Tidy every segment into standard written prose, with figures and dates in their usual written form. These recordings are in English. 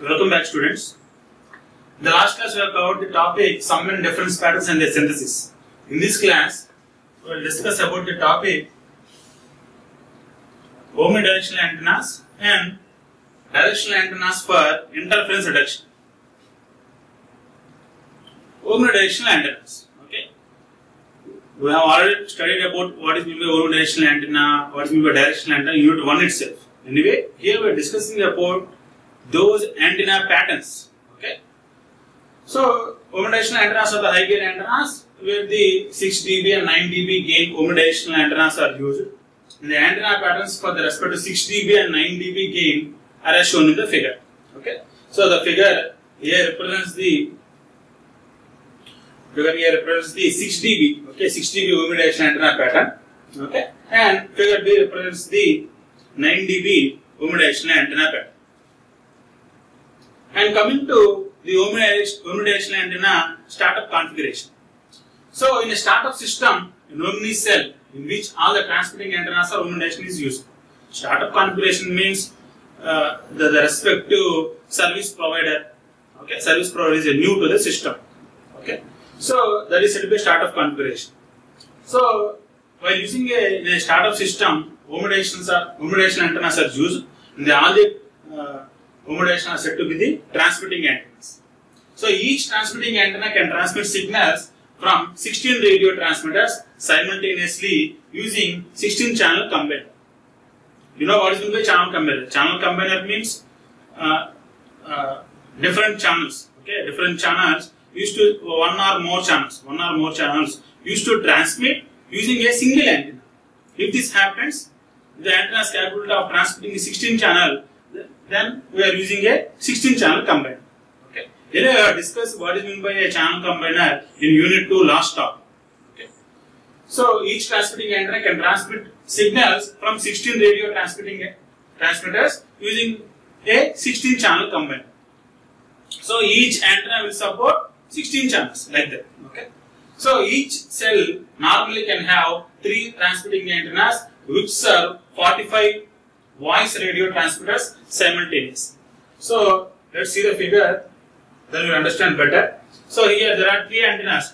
Welcome back, students. In the last class we have covered the topic sum and difference patterns and their synthesis. In this class we will discuss about the topic omnidirectional antennas and directional antennas for interference reduction. Omnidirectional antennas. Okay. We have already studied about what is meant by omnidirectional antenna, what is meant by directional antenna in Unit 1 itself. Anyway, here we are discussing about those antenna patterns. Okay. So, omnidirectional antennas are the high gain antennas where the 6 dB and 9 dB gain omnidirectional antennas are used. And the antenna patterns for the respect to 6 dB and 9 dB gain are as shown in the figure. Okay. So, the figure here represents the 6 dB. Okay, 6 dB omnidirectional antenna pattern. Okay, and figure B represents the 9 dB omnidirectional antenna pattern. And coming to the omnidirectional antenna startup configuration. So, in a startup system, an omni cell in which all the transmitting antennas are omnidirectional is used. Startup configuration means the respective service provider. Okay, service provider is new to the system. Okay, so that is said to be startup configuration. So, while using a startup system, omnidirectional antennas are used, and all the omnidirectional are said to be the transmitting antennas. So, each transmitting antenna can transmit signals from 16 radio transmitters simultaneously using 16 channel combiner. You know what is meant by channel combiner? Channel combiner means different channels. Okay, different channels used to one or more channels used to transmit using a single antenna. If this happens, the antenna is capable of transmitting a 16 channel. Then we are using a 16 channel combiner. Okay. Then we have discussed what is meant by a channel combiner in Unit 2 last topic. Okay. So each transmitting antenna can transmit signals from 16 radio transmitters using a 16 channel combiner. So each antenna will support 16 channels like that. Okay. So each cell normally can have 3 transmitting antennas which serve 45 voice radio transmitters simultaneously. So let's see the figure, then we understand better. So here there are 3 antennas.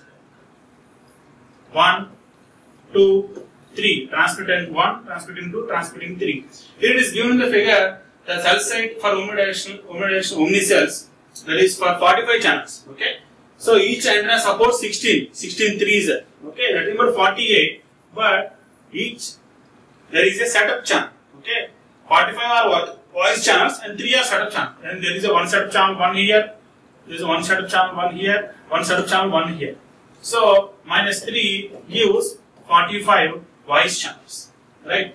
1, 2, 3. Transmitting 1, transmitting 2, transmitting 3. Here it is given in the figure the cell site for omnidirectional omni cells, that is for 45 channels. Okay. So each antenna supports 16 threes. Okay, that is about 48. But each there is a setup channel. Okay. 45 are voice channels and 3 are setup channels. And there is a one setup channel, one here. There is a one setup channel, one here. One setup channel, one here. So minus 3 gives 45 voice channels. Right?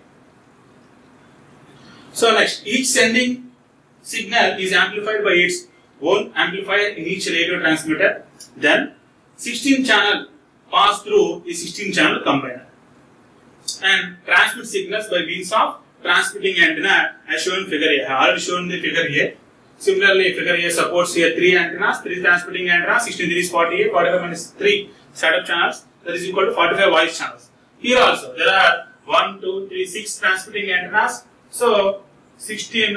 So next, each sending signal is amplified by its own amplifier in each radio transmitter. Then 16 channel pass through a 16 channel combiner and transmit signals by means of transmitting antenna as shown in figure A. I have already shown the figure here. Similarly, figure A supports here 3 antennas, 3 transmitting antennas, 16 3 is 48, 45 minus 3 setup channels, that is equal to 45 voice channels. Here also there are 1, 2, 3, 6 transmitting antennas. So 16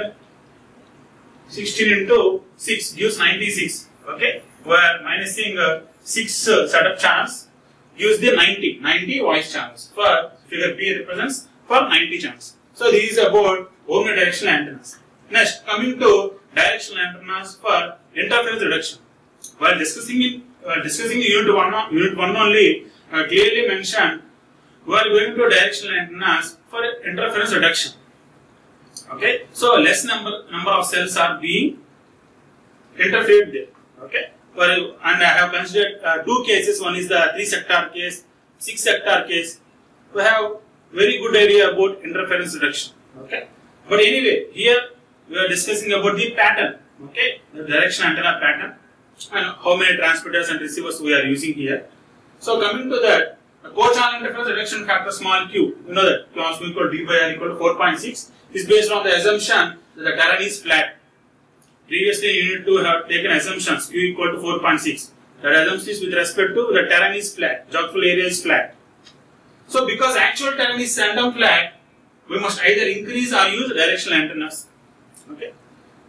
into 6 gives 96. Okay, where minusing 6 setup channels gives the 90 voice channels. For figure B represents for 90 channels. So this is about omnidirectional antennas. Next, coming to directional antennas for interference reduction. While discussing Unit 1 only, clearly mentioned we are going to directional antennas for interference reduction. Okay, so less number of cells are being interfered there. Okay, and I have considered 2 cases. One is the 3 sector case, 6 sector case. We have very good idea about interference reduction. Okay, but anyway, here we are discussing about the pattern. Okay, the directional antenna pattern and how many transmitters and receivers we are using here. So coming to that, the co-channel interference reduction factor small q, you know that q equal to d by r equal to 4.6 is based on the assumption that the terrain is flat. Previously, in Unit 2 have taken assumptions q equal to 4.6. That assumption is with respect to the terrain is flat, geographical area is flat. So, because actual terrain is random flat, we must either increase or use directional antennas. Okay.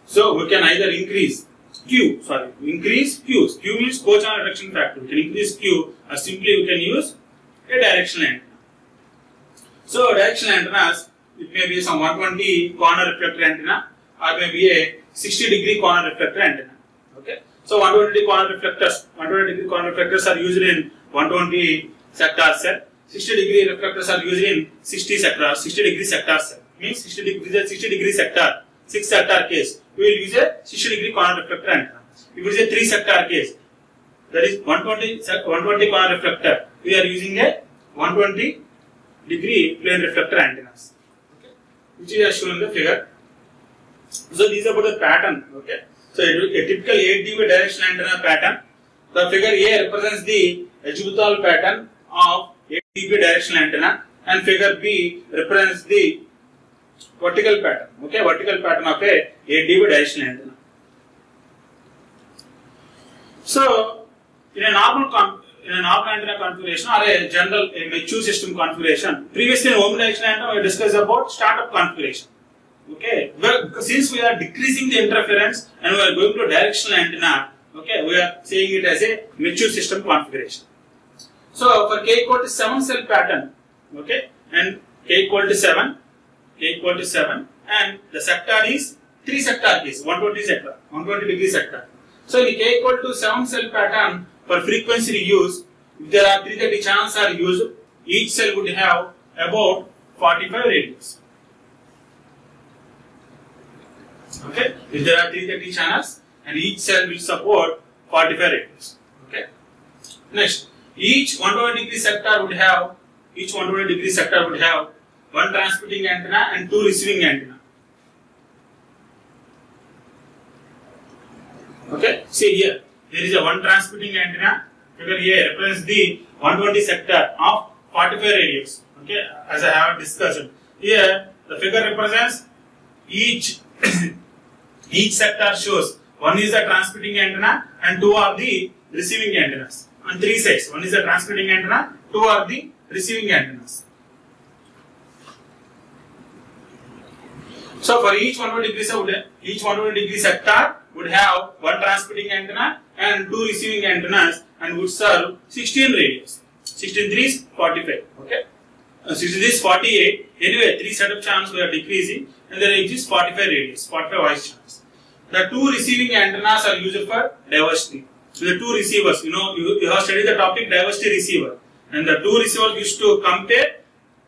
So we can either increase Q. Q means co-channel reduction factor. We can increase Q, or simply we can use a directional antenna. So directional antennas, it may be some 120 corner reflector antenna, or maybe a 60-degree corner reflector antenna. Okay. So 120 degree corner reflectors are used in 120 sector cell. 60-degree reflectors are used in 60 degree sector cell. Means 60 degree sector, 6 sector case, we will use a 60-degree corner reflector antenna. If it is a 3 sector case, that is 120 corner reflector, we are using a 120-degree plane reflector antennas. Okay. Which is shown in the figure. So these are about the pattern. Okay. So a typical 8 dB directional antenna pattern. The figure A represents the azimuthal pattern of 8 dB directional antenna, and figure B represents the vertical pattern. Okay, vertical pattern of a 8 dB directional antenna. So in a normal antenna configuration or a mature system configuration, previously in omnidirectional antenna we discussed about startup configuration. Okay, but since we are decreasing the interference and we are going to directional antenna, okay, we are saying it as a mature system configuration. So for K equal to 7 cell pattern, okay, and K equal to 7, and the sector is 3 sector case, 120 degree sector. So in K equal to 7 cell pattern, for frequency use, if there are 330 channels are used, each cell would have about 45 radius. Okay, if there are 330 channels and each cell will support 45 radius. Okay. Next, each 120 degree sector would have one transmitting antenna and 2 receiving antenna. Okay, see here, there is a one transmitting antenna. Figure here represents the 120 sector of 45 radius. Okay, as I have discussed. Here, the figure represents each sector shows one is the transmitting antenna and 2 are the receiving antennas. On 3 sides, one is the transmitting antenna, 2 are the receiving antennas. So for each 120 degree sector would have one transmitting antenna and 2 receiving antennas and would serve 16 radius. 16 3 is 45. Okay. 16 is 48. Anyway, 3 setup channels we are decreasing and there exists 45 radius, 45 voice channels. The 2 receiving antennas are used for diversity. So the 2 receivers, you have studied the topic diversity receiver, and the 2 receivers used to compare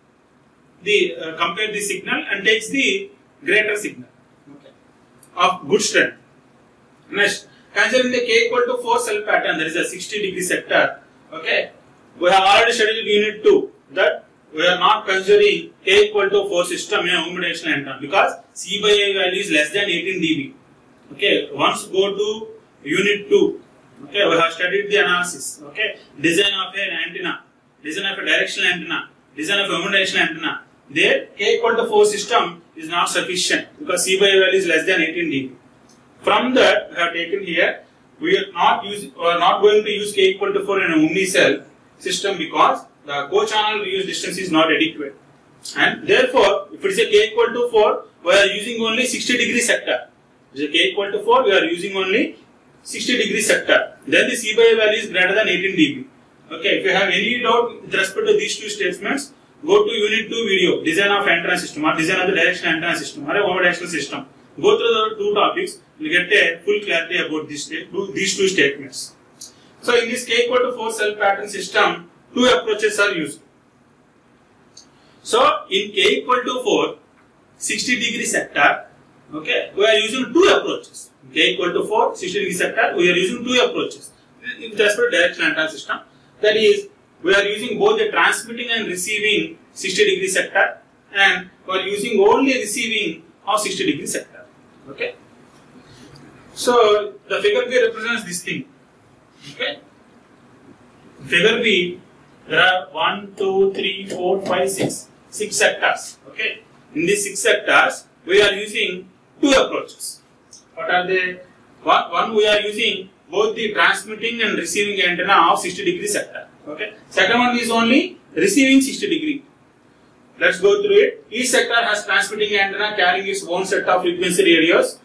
the signal and takes the greater signal, okay, of good strength. Next, considering the K equal to 4 cell pattern, there is a 60 degree sector. Okay, we have already studied unit 2 that we are not considering K equal to 4 system in a omnidirectional antenna because C by A value is less than 18 dB. Okay, once go to unit 2, okay, we have studied the analysis. Okay, design of an antenna, design of a directional antenna, design of a omnidirectional antenna. There, K equal to 4 system is not sufficient because C by A value is less than 18 dB. From that, we have taken here, we are not going to use K equal to 4 in an omni-cell system because the co-channel reuse distance is not adequate. And therefore, if it is a K equal to 4, we are using only 60 degree sector. If it is a K equal to 4, we are using only 60 degree sector. Then the C by A value is greater than 18 dB. Okay, if you have any doubt with respect to these two statements, go to unit 2 video, design of antenna system or design of the directional antenna system or a omnidirectional system. Go through the 2 topics, you will get a full clarity about these 2 statements. So in this K equal to 4 cell pattern system, 2 approaches are used. So in K equal to 4, 60 degree sector, okay, we are using 2 approaches. K equal to 4, 60 degree sector, we are using 2 approaches. In respect to directional antenna system, that is, we are using both the transmitting and receiving 60 degree sector, and we are using only receiving of 60 degree sector. Okay. So the figure B represents this thing. Okay. Figure B, there are 1, 2, 3, 4, 5, 6 sectors. Okay. In these 6 sectors, we are using 2 approaches. What are they? One, we are using both the transmitting and receiving antenna of 60 degree sector. Okay. Second one is only receiving 60 degree. Let's go through it. Each sector has transmitting antenna carrying its own set of frequency radios.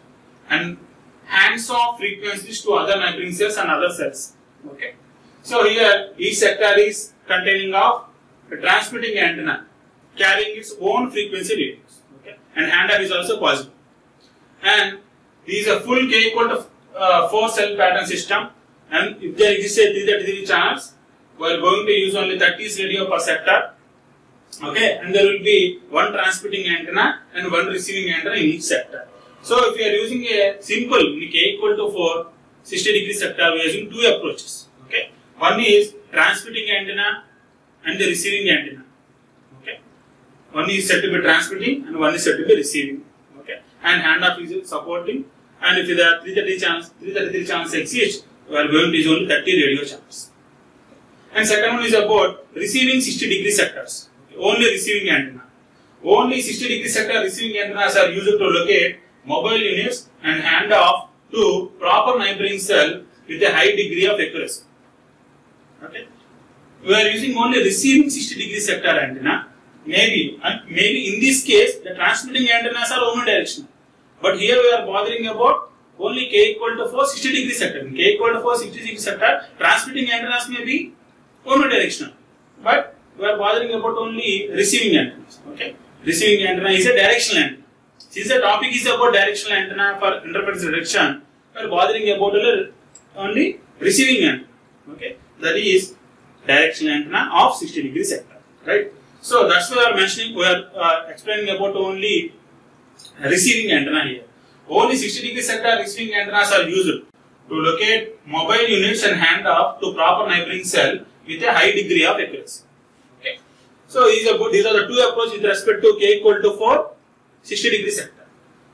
and hands off frequencies to other neighboring cells and other cells. Okay. So here each sector is containing of a transmitting antenna carrying its own frequency readings. Okay. And handoff is also possible. And this is a full K equal to 4 cell pattern system, and if there exists a 333 channels, we are going to use only 30 radio per sector. Okay, and there will be one transmitting antenna and one receiving antenna in each sector. So if you are using a simple K equal to 4 60-degree sector, we are using two approaches. Okay, one is transmitting antenna and the receiving antenna. Okay, one is said to be transmitting and one is said to be receiving. Okay, and handoff is supporting. And if there are 333 channels exist, we are going to use only 30 radio channels. And second one is about receiving 60-degree sectors. Only receiving antenna. Only 60-degree sector receiving antennas are used to locate mobile units and hand off to proper neighboring cell with a high degree of accuracy. Okay. We are using only receiving 60-degree sector antenna. Maybe in this case the transmitting antennas are omnidirectional. But here we are bothering about only K equal to 4 60-degree sector. In K equal to 4 60-degree sector, transmitting antennas may be omnidirectional. But we are bothering about only receiving antennas. Okay, receiving antenna is a directional antenna. Since the topic is about directional antenna for interference reduction, we are bothering about only receiving antenna. Okay, that is directional antenna of 60-degree sector. Right. So that's why we are mentioning. We are explaining about only receiving antenna here. Only 60-degree sector receiving antennas are used to locate mobile units and hand off to proper neighboring cell with a high degree of accuracy. Okay. So these are the two approaches with respect to K equal to 4 60-degree sector.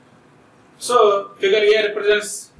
So figure here represents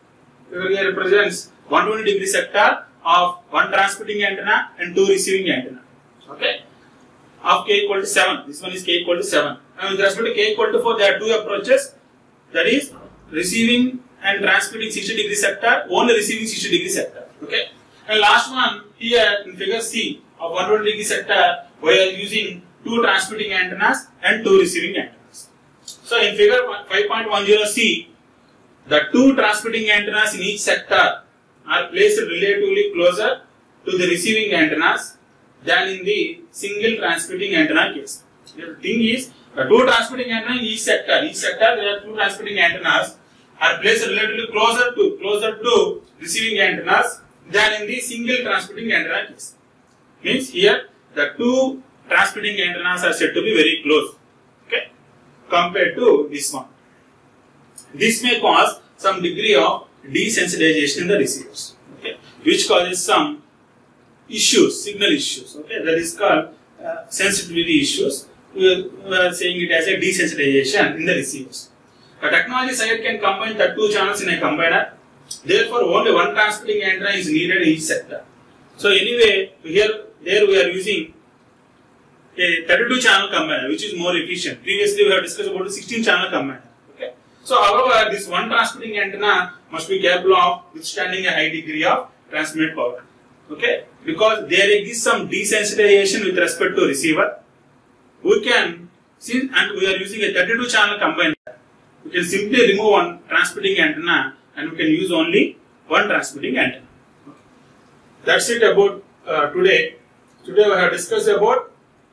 120-degree sector of one transmitting antenna and two receiving antenna. Okay. Of K equal to 7. This one is K equal to 7. And with respect to K equal to 4, there are two approaches. That is receiving and transmitting 60-degree sector, only receiving 60-degree sector. Okay. And last one here in figure C of 120-degree sector, we are using two transmitting antennas and two receiving antennas. So in figure 5.10C, the two transmitting antennas in each sector are placed relatively closer to the receiving antennas than in the single transmitting antenna case. The thing is, the two transmitting antennas in each sector there are two transmitting antennas are placed relatively closer to receiving antennas than in the single transmitting antenna case. Means here the two transmitting antennas are said to be very close, okay, compared to this one. This may cause some degree of desensitization in the receivers, okay, which causes some issues, signal issues, okay, that is called sensitivity issues. We are saying it as a desensitization in the receivers. The technology side can combine the two channels in a combiner. Therefore, only one transmitting antenna is needed in each sector. So anyway, there we are using a 32 channel combiner, which is more efficient. Previously, we have discussed about the 16 channel combiner. Okay. So however, this one transmitting antenna must be capable of withstanding a high degree of transmit power. Okay, because there exists some desensitization with respect to receiver. We can see, and we are using a 32 channel combiner. We can simply remove one transmitting antenna and we can use only one transmitting antenna. Okay. That's it about today. Today we have discussed about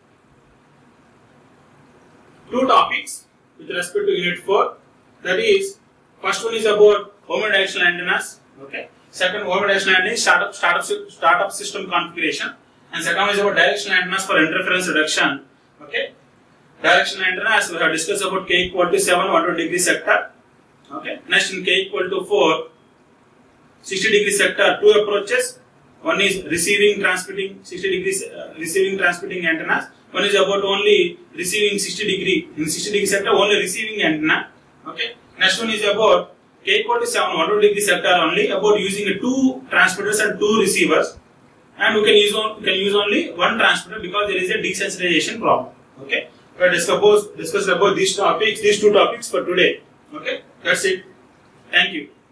two topics with respect to unit 4. That is, first one is about omnidirectional antennas. Okay. Second, omnidirectional antenna is startup system configuration, and second one is about directional antennas for interference reduction. Okay. Directional antennas we have discussed about K equal to 7 120-degree sector. Okay. Next, in K equal to 4 60-degree sector, two approaches. One is receiving transmitting 60-degree receiving transmitting antennas. One is about only receiving 60-degree in 60-degree sector, only receiving antenna. Okay. Next one is about K equal to 7 120-degree sector, only about using two transmitters and two receivers, and we can use only one transmitter because there is a desensitization problem. Okay. We discussed about these two topics for today. Okay. That's it. Thank you.